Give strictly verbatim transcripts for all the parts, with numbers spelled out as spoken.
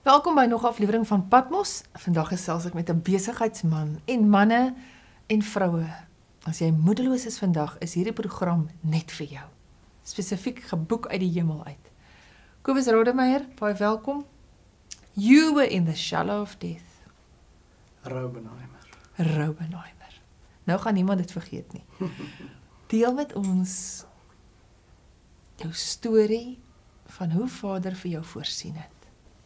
Welkom by nog 'n aflewering van Patmos. Vandag gesels ek met 'n besigheidsman en manne en vroue. As jy moedeloos is vandag, is hierdie program net vir jou. Spesifiek geboek uit die hemel uit. Kobus Rodemeier, baie welkom. You were in the shadow of death. Raubenheimer. Raubenheimer. Nou gaan niemand dit vergeet nie. Deel met ons jou storie van hoe Vader vir jou voorsien het.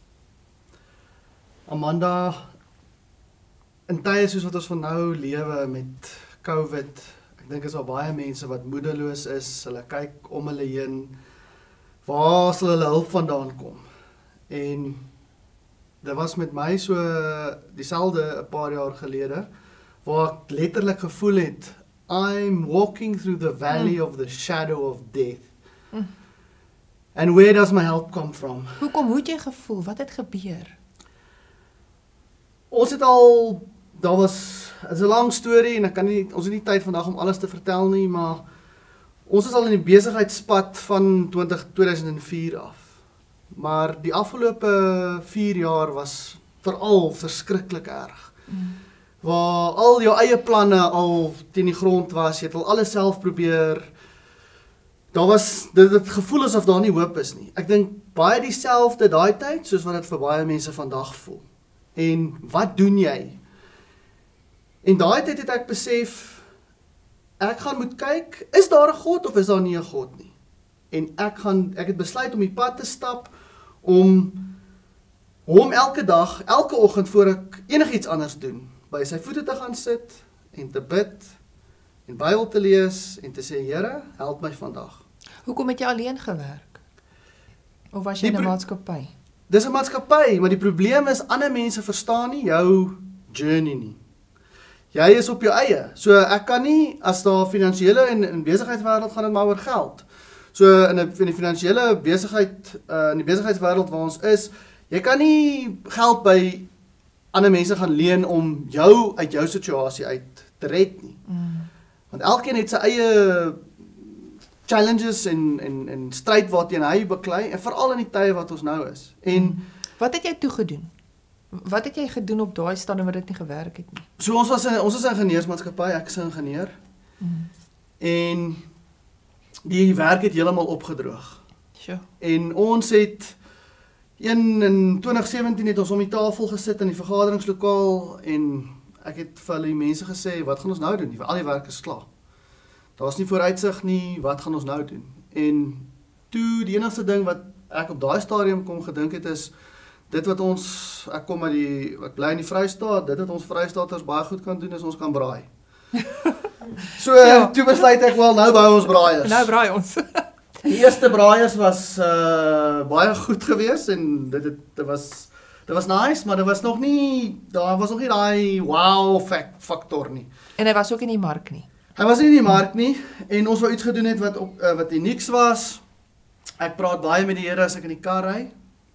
Amanda, in tye soos wat ons van nou lewe met COVID, ek dink is al baie mense wat moedeloos is, hulle kyk om hulle heen, waar sal hulle hulp vandaan kom? En dit was met my so dieselfde 'n paar jaar gelede, waar ek letterlik gevoel het, I'm walking through the valley mm. of the shadow of death. Mm. And where does my help come from? Hoekom, hoe het jy gevoel? Wat het gebeur? Ons het al, daar was, het is 'n lang storie en ek kan nie, ons het nie tyd vandag om alles te vertel nie, maar ons is al in die besigheidspad van twintig, tweeduisend vier af. Maar die afgelope vier jaar was veral verskriklik erg. Mm. Waar al jou eie planne al teen die grond was, jy het al alles self probeer. Daar was dit het gevoel asof daar nie hoop is nie. Ek dink baie dieselfde daai tyd soos wat dit vir baie mense vandag voel. En wat doen jy? En daai tyd het ek besef, ek gaan moet kyk, is daar 'n God of is daar nie 'n God nie? En ek gaan ek het besluit om die pad te stap om hom elke dag, elke oggend voor ek enigiets anders doen, by sy voete te gaan sit en te bid en Bybel te lees en te sê, Here, help my vandag. Hoekom het jy alleen gewerk? Of was jy in 'n maatskappy? Dis 'n maatskappy, maar die probleem is, ander mense verstaan nie jou journey nie. Jy is op jou eie, so ek kan nie, as daar finansiële en in besigheidswêreld gaan dit maar oor geld. So in 'n in die finansiële besigheid, uh, in die besigheidswêreld waar ons is, jy kan nie geld by ander mense gaan leen om jou uit jou situasie uit te red nie. Mm. Want elkeen het sy eie challenges en, en, en stryd waarteen hy beklei, en veral in die tye wat ons nou is. En wat het jy toe gedoen? Wat het jy gedoen op daai stadium wat dit nie gewerk het nie? So ons was in, ons is 'n ingenieursmaatskappy, ek is 'n ingenieur. Mm. En die werk het heeltemal opgedroog. Sure. En ons het een in twintig sewentien het ons om die tafel gesit in die vergaderingslokaal en ek het vir die mense gesê, wat gaan ons nou doen? Al die werk is klaar. Daar's nie vooruitsig nie, wat gaan ons nou doen? En toe, die enigste ding wat ek op daai stadium kom gedink het is, dit wat ons, ek kom uit die, ek bly in die Vrystaat, dit wat ons Vrystaaters baie goed kan doen, is ons kan braai. So, ja. Toe besluit ek wel, nou bou ons braaiers. Nou braai ons. Die eerste braaiers was uh, baie goed geweest en dit, dit, dit was, dit was nice, maar dit was nog nie, daar was nog nie daai wow factor nie. En hy was ook in die mark nie. Hy was nie in die mark nie, en ons wou iets gedoen het wat, op, uh, wat unieks was. Ek praat baie met die Here as ek in die kar ry.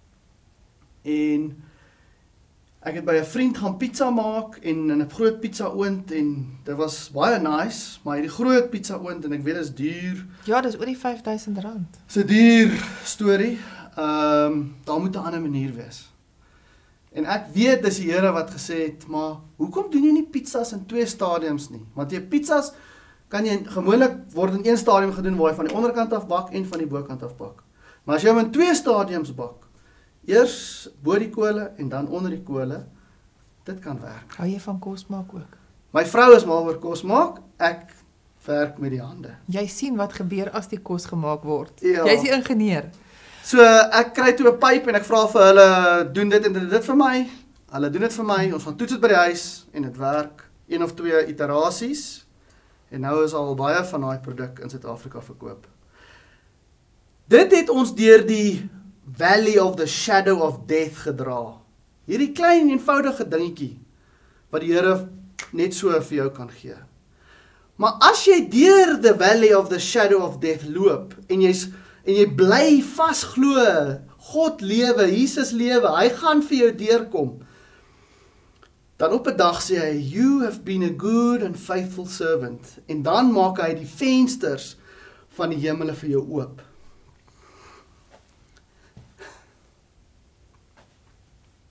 En ek het by 'n vriend gaan pizza maak, en in 'n groot pizza oond, en dit was baie nice, maar hierdie groot pizza oond, en ek weet dit is duur. Ja, dis oor die vyf duisend rand. Dis 'n duur storie. Ehm, um, daar moet 'n ander manier wees. En ek weet dis die Here wat gesê het, maar hoekom doen jy nie pizzas in twee stadiums nie? Want jy pizzas kan jy gewoonlik word in een stadium gedoen waar jy van die onderkant af bak en van die bokant af bak. Maar as jy hom in twee stadiums bak, eers bo die kole en dan onder die kole, dit kan werk. Hou jy van kos maak ook? My vrou is mal oor kos maak, ek werk met die hande. Jy sien wat gebeur as die kos gemaak word. Ja. Jy is die ingenieur. So ek kry toe 'n pyp en ek vra vir hulle, doen dit en dit, dit vir my. Hulle doen dit vir my, ons gaan toets dit by die huis en dit werk. Een of twee iterasies. En nou is al baie van daai produk in Suid-Afrika verkoop. Dit het ons deur die Valley of the Shadow of Death gedra. Hierdie klein eenvoudige dingetjie wat die Here net so vir jou kan gee. Maar as jy deur the Valley of the Shadow of Death loop en jy's en jy bly vasglo, God lewe, Jesus lewe, hy gaan vir jou deurkom. Dan op 'n dag sê hy, you have been a good and faithful servant. En dan maak hy die vensters van die hemele vir jou oop.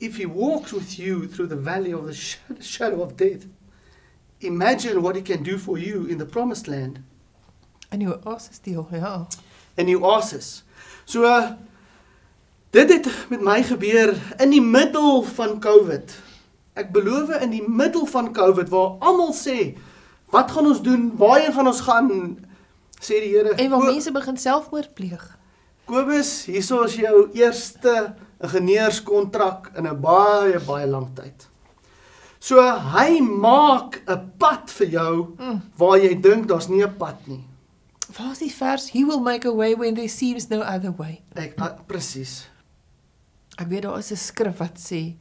if he walks with you through the valley of the sh shadow of death, imagine what he can do for you in the promised land. In die oasis deel, ja. In die oasis. So, uh, dit het met my gebeur in die middel van COVID. Ek beloof in die middel van COVID, waar almal sê, wat gaan ons doen, waarheen gaan ons gaan, sê die Here. En waar mense begin selfmoord pleeg. Kobus, hierso is jou eerste ingenieurskontrak in 'n baie, baie lang tyd. So, hy maak 'n pad vir jou, mm. waar jy dink, daar's nie 'n pad nie. Waar is die vers? He will make a way when there seems no other way. Ek, uh, presies. Ek weet daar is 'n skrif wat sê,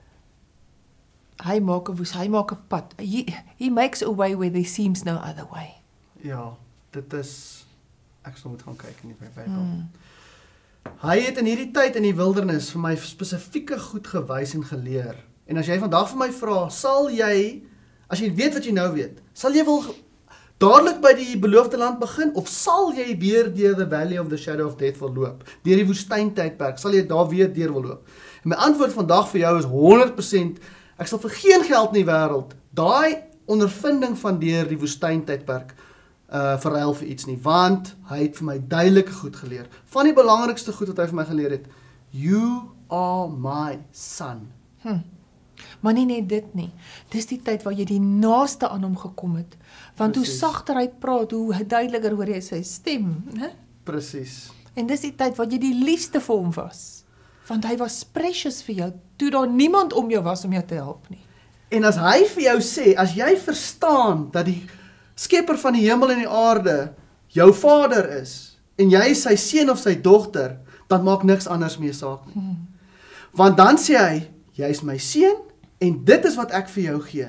hy maak 'n woes, hy maak 'n pad. He, he makes a way where there seems no other way. Ja, dit is, ek sal moet gaan kyk in die Bybel. Hmm. Hy het in hierdie tyd in die wildernis vir my spesifieke goed gewys en geleer. En as jy vandag vir my vra, sal jy, as jy weet wat jy nou weet, sal jy wil dadelik by die beloofde land begin, of sal jy weer deur the valley of the shadow of death wil loop? Deur die woestyntydperk, sal jy daar weer deur wil loop? En my antwoord vandag vir jou is honderd persent, ek sal vir geen geld in die wêreld daai ondervinding van deur die woestyntydperk uh, verruil vir iets nie, want hy het vir my duidelike goed geleer. Van die belangrikste goed wat hy vir my geleer het, you are my son. Hm. Maar nie net dit nie. Dis die tyd waar jy die naaste aan hom gekom het. Want Precies. Hoe sagter hy praat, hoe duideliker hoor jy sy stem, né? Presies. En dis die tyd waar jy die liefste vir hom was. Want hy was precious vir jou, toe daar niemand om jou was om jou te help nie. En as hy vir jou sê, as jy verstaan dat die skepper van die hemel en die aarde jou vader is, en jy is sy seun of sy dogter, dan maak niks anders meer saak nie. Hmm. Want dan sê hy, jy is my seun, en dit is wat ek vir jou gee.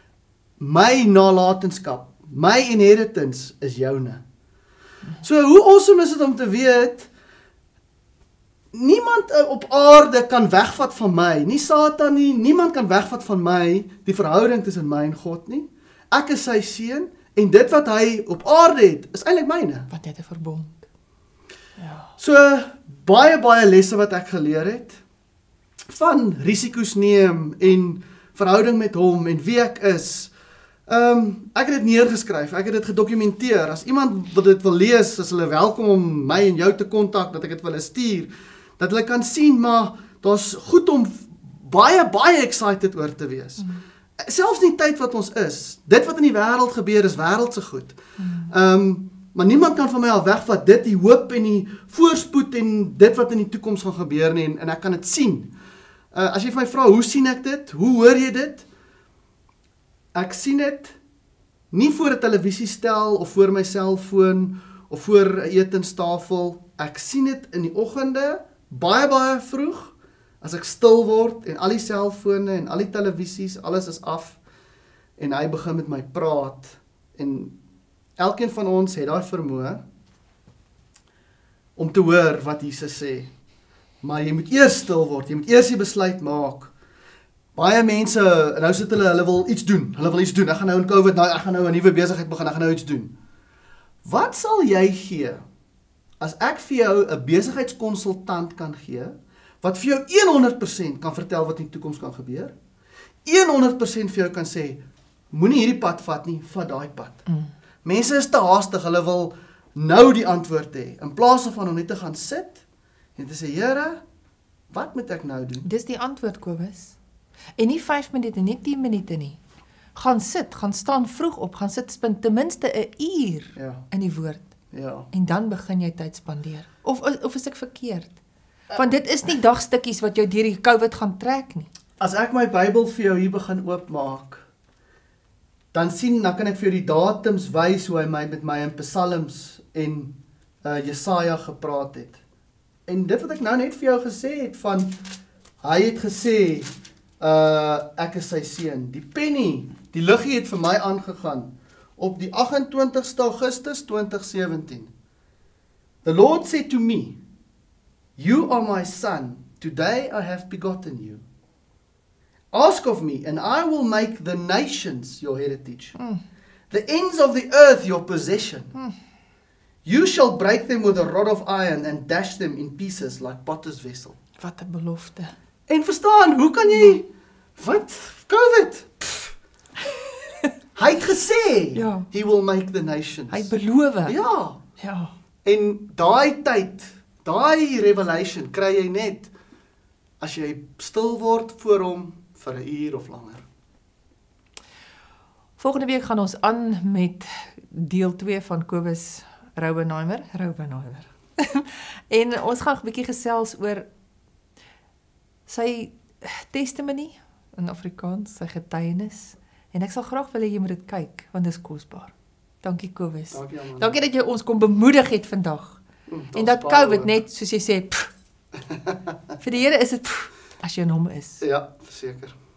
My nalatenskap, my inheritance is joune. So hoe awesome is dit om te weet, niemand op aarde kan wegvat van my, nie Satan nie, niemand kan wegvat van my, die verhouding tussen my en God nie. Ek is sy seun, en dit wat hy op aarde het, is eintlik myne. Wat het 'n verbond. Ja. So, baie, baie lesse wat ek geleer het, van risiko's neem, en verhouding met hom, en wie ek is. Um, ek het dit neergeskryf, ek het dit gedokumenteer. As iemand wat dit wil lees, is hulle welkom om my en jou te kontak, dat ek dit wil stuur, dat hulle kan sien, maar daar's goed om baie, baie excited oor te wees. Mm. Selfs in die tyd wat ons is, dit wat in die wêreld gebeur, is wêreldse goed. Mm. Um, maar niemand kan van my al wegvat, dit die hoop en die voorspoed, en dit wat in die toekoms gaan gebeur nie, en, en ek kan dit sien. Uh, as jy vir my vra, hoe sien ek dit? Hoe hoor jy dit? Ek sien dit nie voor 'n televisiestel of voor my selfoon of voor 'n etenstafel. Ek sien dit in die oggende, baie baie vroeg, as ek stil word en al die selfone en al die televisies, alles is af en hy begin met my praat. En elkeen van ons het daai vermoë om te hoor wat Jesus sê. Maar jy moet eers stil word, jy moet eers die besluit maak. Baie mense, nou sit hulle, hulle wil iets doen, hulle wil iets doen, ek gaan nou in COVID, nou, ek gaan nou 'n nuwe besigheid begin, ek gaan nou iets doen. Wat sal jy gee, as ek vir jou 'n besigheidskonsultant kan gee, wat vir jou honderd persent kan vertel wat in die toekoms kan gebeur, honderd persent vir jou kan sê, moenie hierdie pad vat nie, vat daai pad. Mm. Mense is te haastig, hulle wil nou die antwoord hê, in plaas van om net te gaan sit, en te sê, Here, wat moet ek nou doen? Dis die antwoord, Kobus. En nie vyf minute, nie tien minute nie. Gaan sit, gaan staan vroeg op, gaan sit, spend ten minste 'n uur ja. in die woord. Ja. En dan begin jy tyd spandeer. Of, of is ek verkeerd? Want dit is nie dagstukkies wat jou deur die COVID gaan trek nie. As ek my Bybel vir jou hier begin oopmaak, dan sien, dan kan ek vir jou die datums wys hoe hy my, met my in Psalms en uh, Jesaja gepraat het. En dit wat ek nou net vir jou gesê het, van, hy het gesê, uh, ek is sy seun. Die penny, die liggie het vir my aangegaan, op die agt-en-twintigste Augustus twintig sewentien. The Lord said to me, you are my son, today I have begotten you. Ask of me, and I will make the nations your heritage, mm. the ends of the earth your possession. Mm. You shall break them with a rod of iron and dash them in pieces like potter's vessel. Wat 'n belofte. En verstaan, hoe kan jy wat COVID? Pff. Hy het gesê, Ja. he will make the nations. Hy het beloof. Ja. Ja. En daai tyd, daai revelation kry jy net as jy stil word voor hom vir 'n uur of langer. Volgende week gaan ons aan met deel twee van Kobus Raubenheimer, Raubenheimer. En ons gaan 'n bietjie gesels oor sy testimony in Afrikaans, sy getuienis. En ek sal graag wil hê jy moet dit kyk, want dit is kosbaar. Dankie Kobus. Dankie Amanda. Dankie dat jy ons kom bemoedig het vandag. Mm, En dat daar's baie COVID oor. net, soos jy sê, pff, vir die Here is dit pff, as jy in hom is. Ja, verseker.